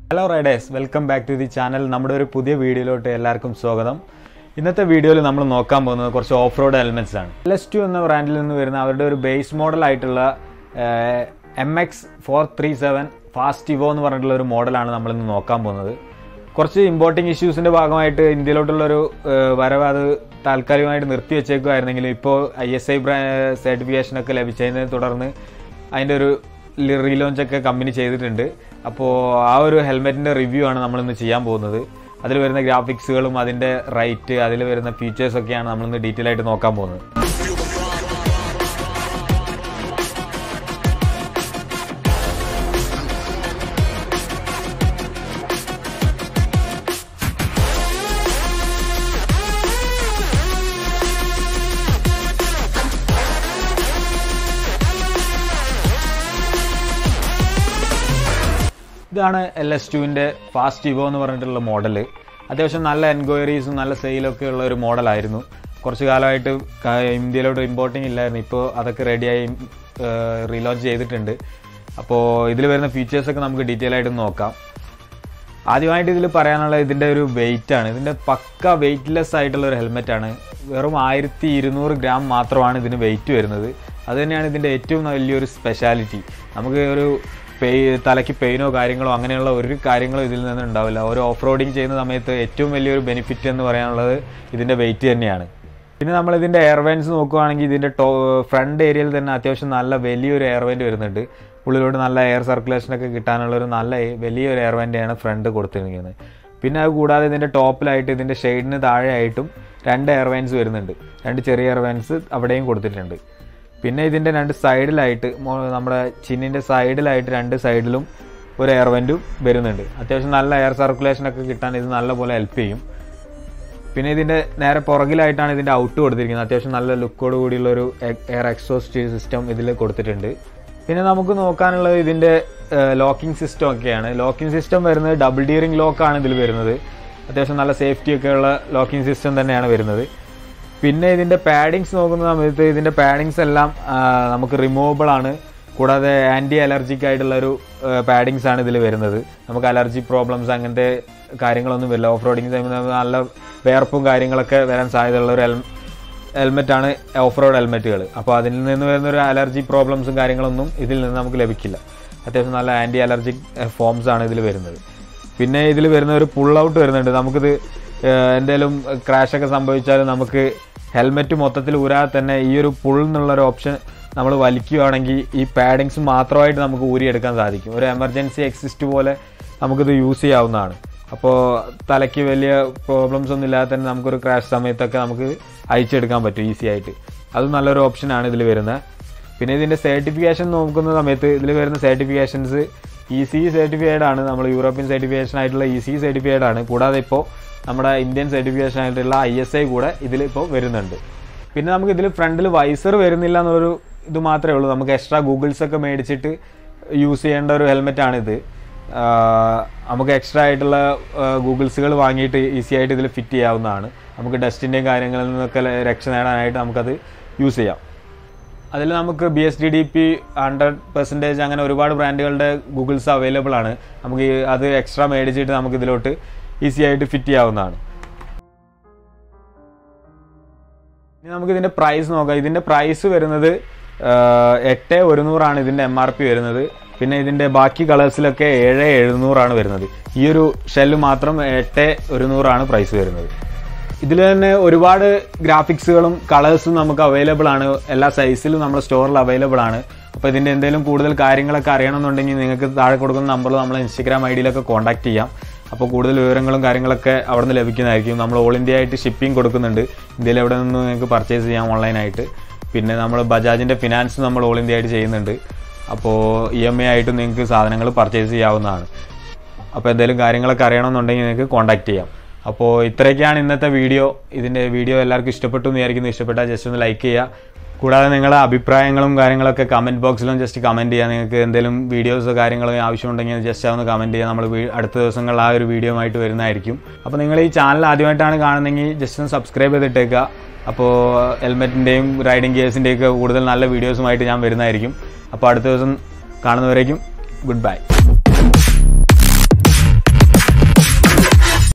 Hello riders, welcome back to the channel. നമ്മുടെ ഒരു പുതിയ വീഡിയോയിലോട്ട് എല്ലാവർക്കും സ്വാഗതം. ഇന്നത്തെ വീഡിയോയിൽ നമ്മൾ നോക്കാൻ പോകുന്നത് കുറച്ച് ഓഫ് റോഡ് എലിമെന്റ്സ് ആണ്. LS2 എന്ന ബ്രാൻഡിൽ നിന്ന് വരുന്ന അവരുടെ ഒരു ബേസ് മോഡൽ ആയിട്ടുള്ള MX437 ഫാസ്റ്റ് ഇവോ എന്ന് പറഞ്ഞിട്ടുള്ള ഒരു മോഡലാണ് നമ്മൾ ഇന്ന് നോക്കാൻ പോകുന്നത്. കുറച്ച് ഇമ്പോർട്ടിംഗ് ഇഷ്യൂസിന്റെ ഭാഗമായിട്ട് ഇന്ത്യയിലോട്ടുള്ള ഒരു വരവ് അത് താൽക്കാലികമായിട്ട് നിർത്തി വെച്ചേക്കുമായിരുന്നെങ്കിലും ഇപ്പോൾ ISI സർട്ടിഫിക്കേഷൻ ഒക്കെ ലഭിച്ചതിനെ തുടർന്ന് അതിൻ്റെ ഒരു റീലോഞ്ച് ഒക്കെ കമ്പനി ചെയ്തിട്ടുണ്ട്. അപ്പോൾ ആ ഒരു ഹെൽമെറ്റിൻ്റെ റിവ്യൂ ആണ് നമ്മളിന്ന് ചെയ്യാൻ പോകുന്നത്. അതിൽ വരുന്ന ഗ്രാഫിക്സുകളും അതിൻ്റെ റൈറ്റ് അതിൽ വരുന്ന ഫീച്ചേഴ്സൊക്കെയാണ് നമ്മളിന്ന് ഡീറ്റെയിൽ ആയിട്ട് നോക്കാൻ പോകുന്നത്. ഇതാണ് LS2ൻ്റെ ഫാസ്റ്റ് ഇവോ എന്ന് പറഞ്ഞിട്ടുള്ള മോഡൽ. അത്യാവശ്യം നല്ല എൻക്വയറീസും നല്ല സെയിലൊക്കെ ഉള്ള ഒരു മോഡലായിരുന്നു. കുറച്ച് കാലമായിട്ട് ഇന്ത്യയിലോട്ട് ഇമ്പോർട്ടിങ് ഇല്ലായിരുന്നു. ഇപ്പോൾ അതൊക്കെ റെഡിയായി റീലോഞ്ച് ചെയ്തിട്ടുണ്ട്. അപ്പോൾ ഇതിൽ വരുന്ന ഫീച്ചേഴ്സൊക്കെ നമുക്ക് ഡീറ്റെയിൽ ആയിട്ട് നോക്കാം. ആദ്യമായിട്ട് ഇതിൽ പറയാനുള്ള ഇതിൻ്റെ ഒരു വെയിറ്റാണ്. ഇതിൻ്റെ പക്ക വെയ്റ്റ്ലെസ് ആയിട്ടുള്ള ഒരു ഹെൽമെറ്റാണ്. വെറും 1200 ഗ്രാം മാത്രമാണ് ഇതിന് വെയിറ്റ് വരുന്നത്. അതുതന്നെയാണ് ഇതിൻ്റെ ഏറ്റവും വലിയൊരു സ്പെഷ്യാലിറ്റി. നമുക്ക് ഒരു തലയ്ക്ക് പെയിനോ കാര്യങ്ങളോ അങ്ങനെയുള്ള ഒരു കാര്യങ്ങളോ ഇതിൽ നിന്ന് ഉണ്ടാവില്ല. ഒരു ഓഫ് റോഡിങ് ചെയ്യുന്ന സമയത്ത് ഏറ്റവും വലിയൊരു ബെനിഫിറ്റ് എന്ന് പറയാനുള്ളത് ഇതിൻ്റെ വെയിറ്റ് തന്നെയാണ്. പിന്നെ നമ്മളിതിൻ്റെ എയർവെൻസ് നോക്കുകയാണെങ്കിൽ ഇതിൻ്റെ ഫ്രണ്ട് ഏരിയയിൽ തന്നെ അത്യാവശ്യം നല്ല വലിയൊരു എയർവെൻറ്റ് വരുന്നുണ്ട്. ഉള്ളിലോട്ട് നല്ല എയർ സർക്കുലേഷനൊക്കെ കിട്ടാനുള്ളൊരു നല്ല വലിയൊരു എയർവെൻ്റാണ് ഫ്രണ്ട് കൊടുത്തിരിക്കുന്നത്. പിന്നെ അത് കൂടാതെ ഇതിൻ്റെ ടോപ്പിലായിട്ട് ഇതിൻ്റെ ഷെയ്ഡിന് താഴെയായിട്ടും 2 എയർവെൻസ് വരുന്നുണ്ട്. 2 ചെറിയ എയർവെൻസ് അവിടെയും കൊടുത്തിട്ടുണ്ട്. പിന്നെ ഇതിൻ്റെ 2 സൈഡിലായിട്ട് നമ്മുടെ ചിന്നിൻ്റെ സൈഡിലായിട്ട് 2 സൈഡിലും ഒരു എയർവെൻറ്റും വരുന്നുണ്ട്. അത്യാവശ്യം നല്ല എയർ സർക്കുലേഷനൊക്കെ കിട്ടാൻ ഇത് നല്ലപോലെ ഹെൽപ്പ് ചെയ്യും. പിന്നെ ഇതിൻ്റെ നേരെ പുറകിലായിട്ടാണ് ഇതിൻ്റെ ഔട്ട് കൊടുത്തിരിക്കുന്നത്. അത്യാവശ്യം നല്ല ലുക്കോട് കൂടിയുള്ളൊരു എയർ എക്സോസ്റ്റ് സിസ്റ്റം ഇതിൽ കൊടുത്തിട്ടുണ്ട്. പിന്നെ നമുക്ക് നോക്കാനുള്ളത് ഇതിൻ്റെ ലോക്കിംഗ് സിസ്റ്റം ഒക്കെയാണ്. ലോക്കിംഗ് സിസ്റ്റം വരുന്നത് ഡബിൾ ഡിയറിംഗ് ലോക്കാണ് ഇതിൽ വരുന്നത്. അത്യാവശ്യം നല്ല സേഫ്റ്റി ഒക്കെ ഉള്ള ലോക്കിംഗ് സിസ്റ്റം തന്നെയാണ് വരുന്നത്. പിന്നെ ഇതിൻ്റെ പാഡിങ്സ് നോക്കുന്ന സമയത്ത് ഇതിൻ്റെ പാഡിങ്സ് എല്ലാം നമുക്ക് റിമൂവബിൾ ആണ്. കൂടാതെ ആൻറ്റി അലർജിക് ആയിട്ടുള്ളൊരു പാഡിങ്സ് ആണ് ഇതിൽ വരുന്നത്. നമുക്ക് അലർജി പ്രോബ്ലംസ് അങ്ങനത്തെ കാര്യങ്ങളൊന്നും വരില്ല. ഓഫ് റോഡിങ് ടൈമിൽ നല്ല വേർപ്പും കാര്യങ്ങളൊക്കെ വരാൻ സാധ്യതയുള്ള ഒരു ഹെൽമെറ്റാണ് ഓഫ് റോഡ് ഹെൽമെറ്റുകൾ. അപ്പോൾ അതിൽ നിന്ന് വരുന്നൊരു അലർജി പ്രോബ്ലംസും കാര്യങ്ങളൊന്നും ഇതിൽ നിന്ന് നമുക്ക് ലഭിക്കില്ല. അത്യാവശ്യം നല്ല ആൻറ്റി അലർജിക് ഫോംസ് ആണ് ഇതിൽ വരുന്നത്. പിന്നെ ഇതിൽ വരുന്ന ഒരു പുൾ ഔട്ട് വരുന്നുണ്ട്. നമുക്കിത് എന്തെങ്കിലും ക്രാഷൊക്കെ സംഭവിച്ചാൽ നമുക്ക് ഹെൽമെറ്റ് മൊത്തത്തിൽ ഊരാതെ തന്നെ ഈ ഒരു പുൾ എന്നുള്ളൊരു ഓപ്ഷൻ നമ്മൾ വലിക്കുകയാണെങ്കിൽ ഈ പാഡിങ്സ് മാത്രമായിട്ട് നമുക്ക് ഊരിയെടുക്കാൻ സാധിക്കും. ഒരു എമർജൻസി എക്സിസ്റ്റ് പോലെ നമുക്കിത് യൂസ് ചെയ്യാവുന്നതാണ്. അപ്പോൾ തലയ്ക്ക് വലിയ പ്രോബ്ലംസ് ഒന്നും ഇല്ലാതെ തന്നെ നമുക്കൊരു ക്രാഷ് സമയത്തൊക്കെ നമുക്ക് അയച്ചെടുക്കാൻ പറ്റും ഈസി ആയിട്ട്. അതും നല്ലൊരു ഓപ്ഷനാണ് ഇതിൽ വരുന്നത്. പിന്നെ ഇതിൻ്റെ സർട്ടിഫിക്കേഷൻ നോക്കുന്ന സമയത്ത് ഇതിൽ വരുന്ന സർട്ടിഫിക്കേഷൻസ് ECE സർട്ടിഫൈഡ് ആണ്. നമ്മൾ യൂറോപ്യൻ സർട്ടിഫിക്കേഷൻ ആയിട്ടുള്ള ECE സർട്ടിഫൈഡ് ആണ്. കൂടാതെ ഇപ്പോൾ നമ്മുടെ ഇന്ത്യൻ സർട്ടിഫിക്കേഷൻ ആയിട്ടുള്ള ISI കൂടെ ഇതിലിപ്പോൾ വരുന്നുണ്ട്. പിന്നെ നമുക്ക് ഇതിൽ ഫ്രണ്ടിൽ വൈസർ വരുന്നില്ല എന്നുള്ളൊരു ഇത് മാത്രമേ ഉള്ളൂ. നമുക്ക് എക്സ്ട്രാ ഗൂഗിൾസൊക്കെ മേടിച്ചിട്ട് യൂസ് ചെയ്യേണ്ട ഒരു ഹെൽമെറ്റാണിത്. നമുക്ക് എക്സ്ട്രാ ആയിട്ടുള്ള ഗൂഗിൾസുകൾ വാങ്ങിയിട്ട് ഈസി ആയിട്ട് ഇതിൽ ഫിറ്റ് ചെയ്യാവുന്നതാണ്. നമുക്ക് ഡസ്റ്റിൻ്റെയും കാര്യങ്ങളിൽ നിന്നൊക്കെ രക്ഷ നേടാനായിട്ട് നമുക്കത് യൂസ് ചെയ്യാം. അതിൽ നമുക്ക് BSDDP 100% അങ്ങനെ ഒരുപാട് ബ്രാൻഡുകളുടെ ഗൂഗിൾസ് അവൈലബിൾ ആണ്. നമുക്ക് അത് എക്സ്ട്രാ മേടിച്ചിട്ട് നമുക്ക് ഇതിലോട്ട് ഈസി ആയിട്ട് ഫിറ്റ് ചെയ്യാവുന്നതാണ്. ഇനി നമുക്ക് ഇതിൻ്റെ പ്രൈസ് നോക്കാം. ഇതിൻ്റെ പ്രൈസ് വരുന്നത് 8100 ഇതിൻ്റെ MRP വരുന്നത്. പിന്നെ ഇതിൻ്റെ ബാക്കി കളേഴ്സിലൊക്കെ 7700 വരുന്നത്. ഈ ഒരു ഷെല്ല് മാത്രം 8100 പ്രൈസ് വരുന്നത്. ഇതിൽ തന്നെ ഒരുപാട് ഗ്രാഫിക്സുകളും കളേഴ്സും നമുക്ക് അവൈലബിൾ ആണ്. എല്ലാ സൈസിലും നമ്മുടെ സ്റ്റോറിൽ അവൈലബിൾ ആണ്. അപ്പോൾ ഇതിൻ്റെ എന്തെങ്കിലും കൂടുതൽ കാര്യങ്ങളൊക്കെ അറിയണമെന്നുണ്ടെങ്കിൽ നിങ്ങൾക്ക് താഴെ കൊടുക്കുന്ന നമ്പറിൽ നമ്മളെ Instagram ID-യിലൊക്കെ കോൺടാക്ട് ചെയ്യാം. അപ്പോൾ കൂടുതൽ വിവരങ്ങളും കാര്യങ്ങളൊക്കെ അവിടെ നിന്ന് ലഭിക്കുന്നതായിരിക്കും. നമ്മൾ ഓൾ ഇന്ത്യ ആയിട്ട് ഷിപ്പിംഗ് കൊടുക്കുന്നുണ്ട്. ഇന്ത്യയിൽ എവിടെ നിന്ന് നിങ്ങൾക്ക് പർച്ചേസ് ചെയ്യാം ഓൺലൈനായിട്ട്. പിന്നെ നമ്മൾ ബജാജിൻ്റെ ഫിനാൻസ് നമ്മൾ ഓൾ ഇന്ത്യ ആയിട്ട് ചെയ്യുന്നുണ്ട്. അപ്പോൾ EMI ആയിട്ട് നിങ്ങൾക്ക് സാധനങ്ങൾ പർച്ചേസ് ചെയ്യാവുന്നതാണ്. അപ്പോൾ എന്തെങ്കിലും കാര്യങ്ങളൊക്കെ അറിയണമെന്നുണ്ടെങ്കിൽ നിങ്ങൾക്ക് കോൺടാക്ട് ചെയ്യാം. അപ്പോൾ ഇത്രയൊക്കെയാണ് ഇന്നത്തെ വീഡിയോ. ഇതിൻ്റെ വീഡിയോ എല്ലാവർക്കും ഇഷ്ടപ്പെട്ടു എന്ന് വിചാരിക്കുന്നു. ഇഷ്ടപ്പെട്ടാൽ ജസ്റ്റ് ഒന്ന് ലൈക്ക് ചെയ്യുക. കൂടാതെ നിങ്ങളുടെ അഭിപ്രായങ്ങളും കാര്യങ്ങളൊക്കെ കമൻറ്റ് ബോക്സിലും ജസ്റ്റ് കമൻറ്റ് ചെയ്യുക. നിങ്ങൾക്ക് എന്തെങ്കിലും വീഡിയോസോ കാര്യങ്ങളോ ആവശ്യമുണ്ടെങ്കിൽ ജസ്റ്റ് ഒന്ന് കമൻറ്റ് ചെയ്യുക. നമ്മൾ അടുത്ത ദിവസങ്ങളിൽ ആ ഒരു വീഡിയോ ആയിട്ട് വരുന്നതായിരിക്കും. അപ്പോൾ നിങ്ങൾ ഈ ചാനൽ ആദ്യമായിട്ടാണ് കാണുന്നതെങ്കിൽ ജസ്റ്റ് ഒന്ന് സബ്സ്ക്രൈബ് ചെയ്തിട്ടേക്കുക. അപ്പോൾ ഹെൽമെറ്റിൻ്റെയും റൈഡിംഗ് ഗിയേഴ്സിൻ്റെയൊക്കെ കൂടുതൽ നല്ല വീഡിയോസുമായിട്ട് ഞാൻ വരുന്നതായിരിക്കും. അപ്പോൾ അടുത്ത ദിവസം കാണുന്നവരേക്കും ഗുഡ് ബൈ.